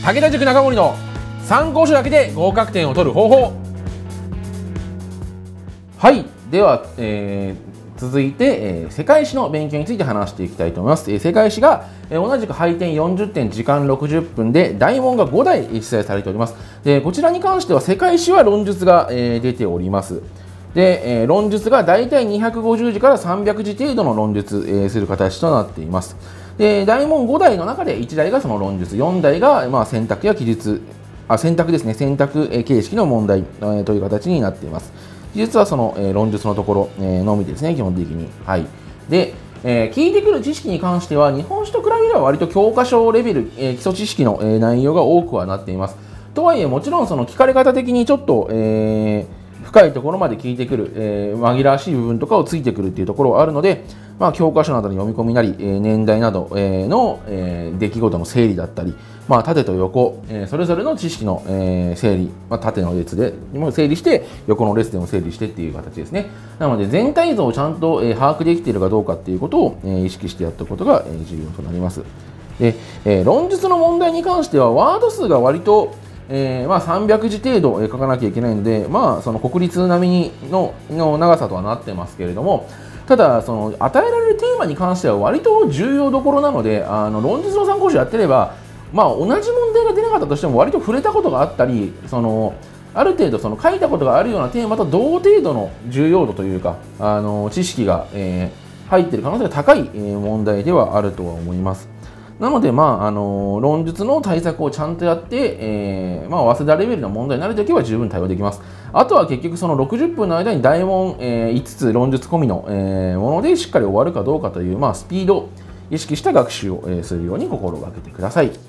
武田塾中森の参考書だけで合格点を取る方法。はい、では、続いて、世界史の勉強について話していきたいと思います。世界史が、同じく配点40点、時間60分で大問が5題記載されております。でこちらに関しては世界史は論述が、出ております。で、論述がだいたい250字から300字程度の論述、する形となっています。で大問5題の中で1題がその論述、4題が、選択や記述、選択ですね、選択形式の問題、という形になっています。記述はその、論述のところ、のみですね、基本的に。はい。で、聞いてくる知識に関しては、日本史と比べれば割と教科書レベル、基礎知識の、内容が多くはなっています。とはいえ、もちろんその聞かれ方的にちょっと、深いところまで聞いてくる、紛らわしい部分とかをついてくるっていうところはあるので、教科書などの読み込みなり、年代など、の、出来事の整理だったり、縦と横、それぞれの知識の、整理、縦の列でも整理して、横の列でも整理してっていう形ですね。なので、全体像をちゃんと、把握できているかどうかっていうことを、意識してやっておくことが、重要となります。で、論述の問題に関しては、ワード数が割と、300字程度書かなきゃいけないので、その国立並みの長さとはなってますけれども、ただその与えられるテーマに関しては割と重要どころなので、論述の参考書やってれば、同じ問題が出なかったとしても割と触れたことがあったり、ある程度その書いたことがあるようなテーマと同程度の重要度というか、知識が、入っている可能性が高い、問題ではあるとは思います。なので、論述の対策をちゃんとやって、早稲田レベルの問題になるときは十分対応できます。あとは結局その60分の間に大問、5つ論述込みの、ものでしっかり終わるかどうかという、スピードを意識した学習を、するように心がけてください。